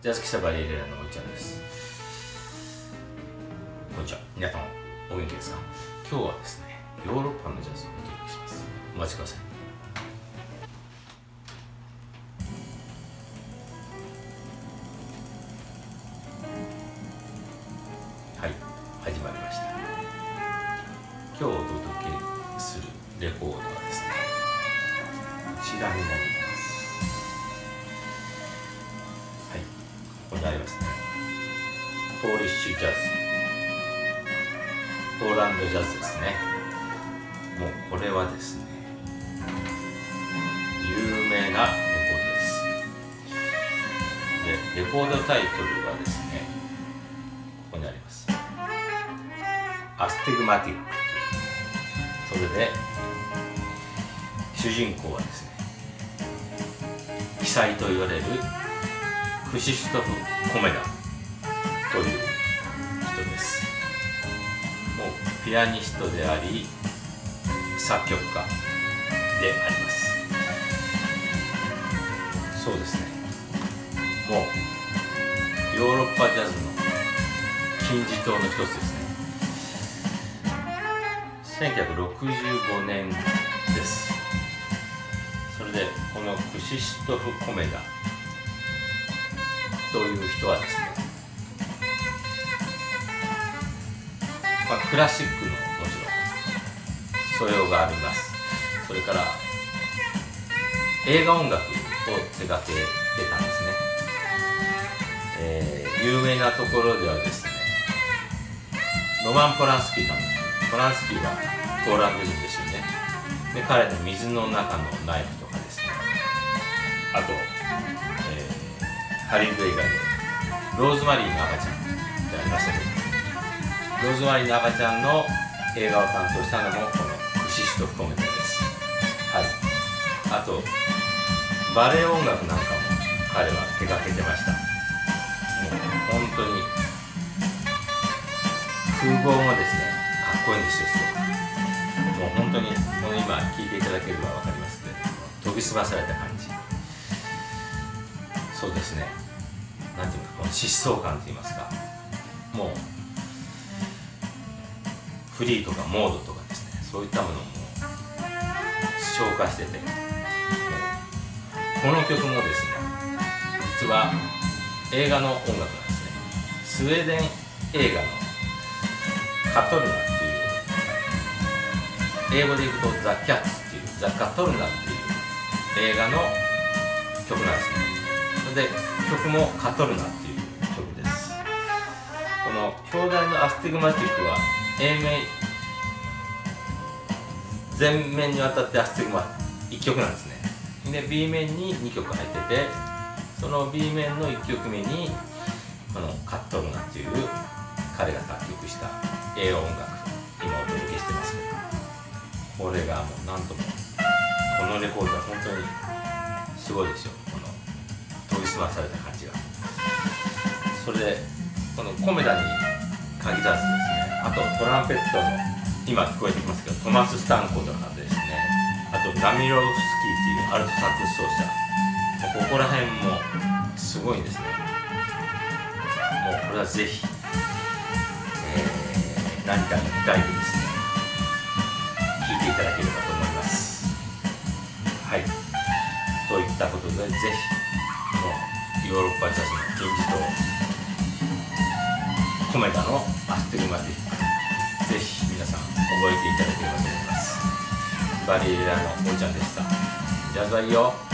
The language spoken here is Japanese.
ジャズ喫茶バリエレラのおいちゃんです。こんにちは。皆さんお元気ですか？今日はですね、ヨーロッパのジャズをお届けします。お待ちください。はい、始まりました。今日お届けするレコードはですね、こちらになります。はい、ここにありますね。ポーリッシュジャズ、ポーランドジャズですね。もうこれはですね、有名なレコードです。で、レコードタイトルはですね、ここにあります。アスティグマティック。それで主人公はですね、奇才と言われるクシシュトフ・コメダという人です。もうピアニストであり作曲家であります。そうですね、もうヨーロッパジャズの金字塔の一つですね。1965年です。それでこのクシシュトフ・コメダという人はですね、クラシックのもちろん素養があります。それから映画音楽を手掛けてたんですね。有名なところではですね、ロマン・ポランスキー監督。ポランスキーはポーランド人ですよね。で、彼の水の中のナイフとかですね、あと、ハリウッド映画でローズマリーの赤ちゃんってありましたけど、ローズマリーの赤ちゃんの映画を担当したのもこのクシシュトフ・コメダです。はい。あとバレエ音楽なんかも彼は手掛けてました。もう本当に風貌もですね、かっこいいんですよ。もう本当にこの今聴いていただければ分かりますけれども、研ぎ澄まされた感じ。そうですね、なんていうか、この疾走感といいますか、もうフリーとかモードとかですね、そういったものも消化してて、この曲もですね、実は映画の音楽なんですね。スウェーデン映画のカトルナっていう、英語で言うとザ・キャッツっていう、ザ・カトルナっていう映画の曲なんですね。それで曲もカトルナっていう曲です。この表題のアスティグマティックは A 面全面にわたってアスティグマ1曲なんですね。で B 面に2曲入ってて、その B 面の1曲目にこのカットルナっていう彼が作曲した映画音楽、今お届けしてますけど、これがもうなんとも、このレコードは本当にすごいですよ。この研ぎ澄まされた感じが。それでこのコメダに限らずですね、あとトランペットの今聞こえてきますけどトマス・スタンコとかですね、あとダミロフスキーっていうアルトサックス奏者、ここら辺もすごいんですね。もうこれはぜひ、何かの機会でですね、聴いていただければと思います。はい、といったことで、ぜひこのヨーロッパジャズの金字塔コメダのアスティグマティック、ぜひ皆さん覚えていただければと思います。バリエラのおいちゃんでした。ジャズはいいよ。